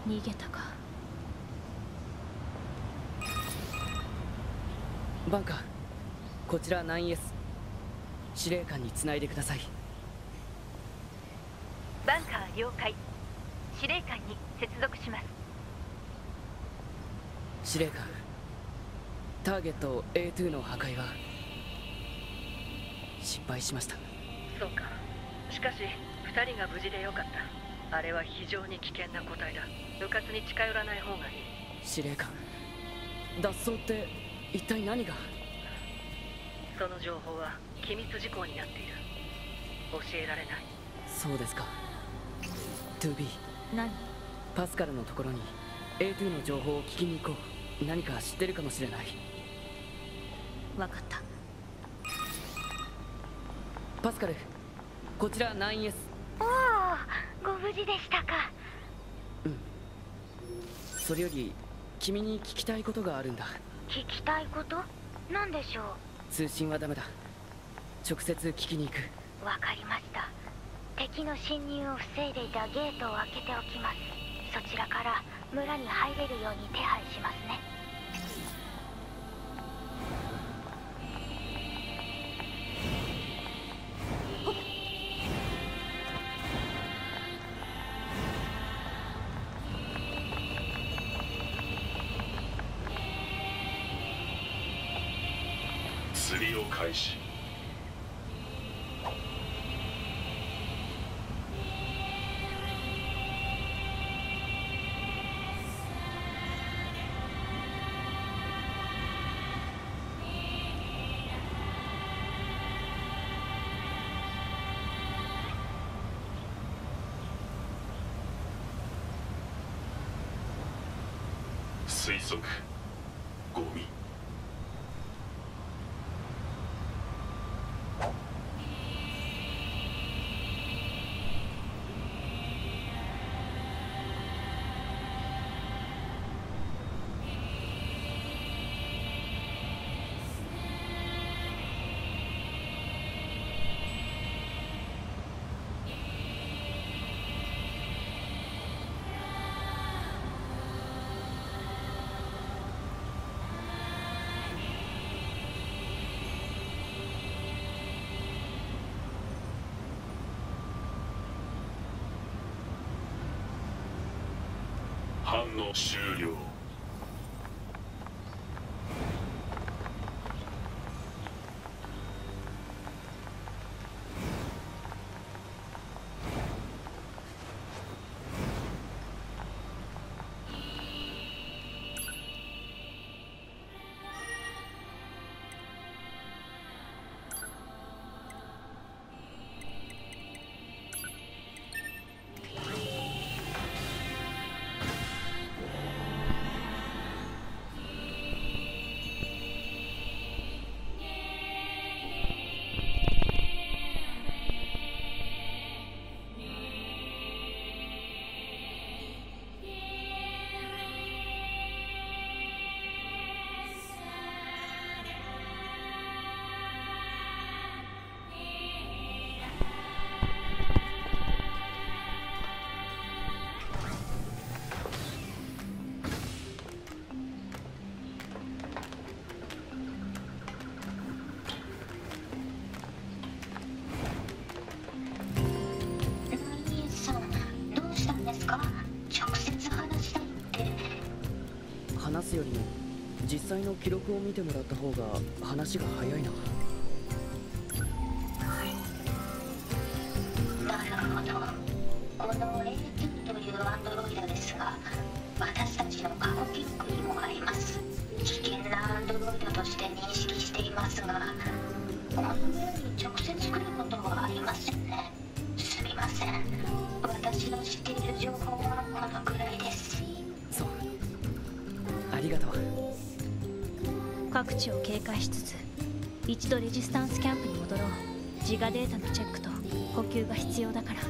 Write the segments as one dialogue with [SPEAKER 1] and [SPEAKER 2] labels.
[SPEAKER 1] 逃げたか。
[SPEAKER 2] バンカー、こちら 9S 司令官につないでください。
[SPEAKER 3] バンカー了解。司令官に接続します。
[SPEAKER 2] 司令官、ターゲット A2 の破壊は失敗しました。
[SPEAKER 4] そうか。しかし2人が無事でよかった。あれは非常に危険な個体だ。迂闊に近寄らない方がいい。
[SPEAKER 2] 司令官、脱走って一体何が？
[SPEAKER 4] その情報は機密事項になっている。教えられない。
[SPEAKER 2] そうですか。 2B、
[SPEAKER 1] 何？
[SPEAKER 2] パスカルのところに A2 の情報を聞きに行こう。何か知ってるかもしれない。
[SPEAKER 1] 分かった。
[SPEAKER 2] パスカル、こちら 9S。
[SPEAKER 3] おお、ご無事でしたか。
[SPEAKER 2] うん。それより君に聞きたいことがあるんだ。
[SPEAKER 3] 聞きたいこと？何でしょう？
[SPEAKER 2] 通信はダメだ。直接聞きに行く。
[SPEAKER 3] わかりました。敵の侵入を防いでいたゲートを開けておきます。そちらから村に入れるように手配しますね。
[SPEAKER 5] 釣りを開始。推測、ゴミ。反応終了。
[SPEAKER 2] 話すよりも実際の記録を見てもらった方が話が早いな。
[SPEAKER 6] なるほど。この A2 というアンドロイドですが、私たちの過去記録にもあります。危険なアンドロイドとして認識していますが、この村に直接来ることはありませんね。すみません。私の知っている情報はこのくらいです。
[SPEAKER 2] そう、ありがとう。
[SPEAKER 1] 各地を警戒しつつ一度レジスタンスキャンプに戻ろう。自我データのチェックと補給が必要だから。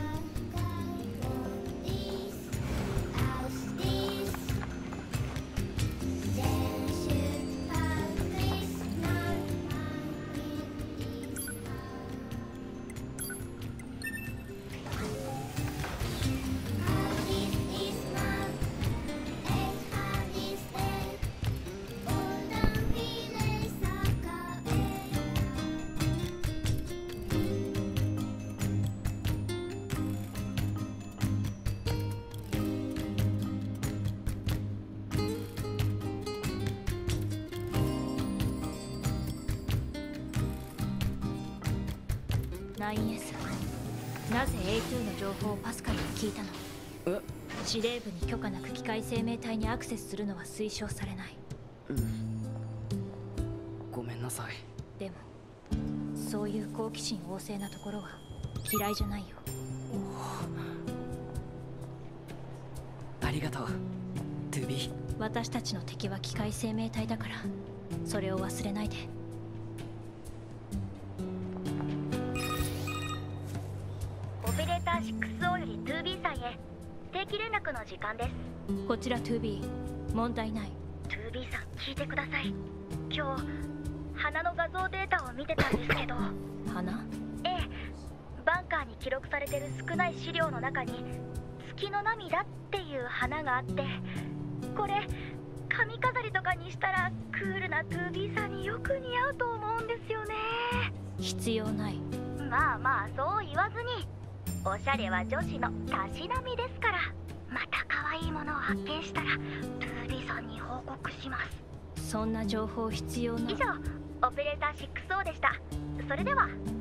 [SPEAKER 1] 9S、 なぜ A2 の情報をパスカルに聞いたの？
[SPEAKER 2] え？
[SPEAKER 1] 司令部に許可なく機械生命体にアクセスするのは推奨されない。
[SPEAKER 2] ごめんなさい。
[SPEAKER 1] でもそういう好奇心旺盛なところは嫌いじゃないよ。
[SPEAKER 2] ありがとう、トゥビー。
[SPEAKER 1] 私たちの敵は機械生命体だから、それを忘れないで。
[SPEAKER 3] オペレーター 6O より 2B さんへ定期連絡の時間です。
[SPEAKER 1] こちら 2B、 問題ない。
[SPEAKER 3] 2B さん、聞いてください。今日花の画像データを見てたんですけど。
[SPEAKER 1] 花？
[SPEAKER 3] ええ、バンカーに記録されてる少ない資料の中に月の涙っていう花があって、これ髪飾りとかにしたらクールな 2B さんによく似合うと思うんですよね。
[SPEAKER 1] 必要ない。
[SPEAKER 3] まあまあ、そう言わずに、おしゃれは女子のたしなみですから。また可愛いものを発見したら 2B さんに報告します。
[SPEAKER 1] そんな情報必要な。
[SPEAKER 3] 以上、オペレーター 6O でした。それでは。